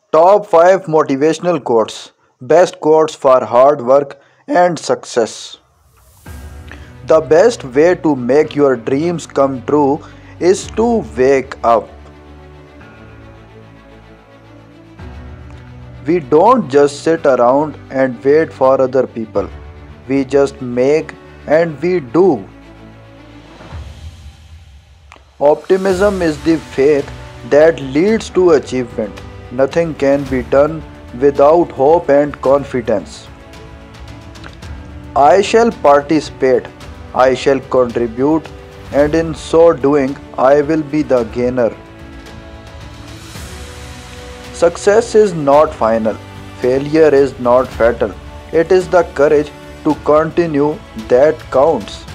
Top 5 motivational quotes. Best quotes for hard work and success. The best way to make your dreams come true is to wake up. We don't just sit around and wait for other people. We just make and we do. Optimism is the faith that leads to achievement. Nothing can be done without hope and confidence. I shall participate, I shall contribute, and in so doing, I will be the gainer. Success is not final, failure is not fatal. It is the courage to continue that counts.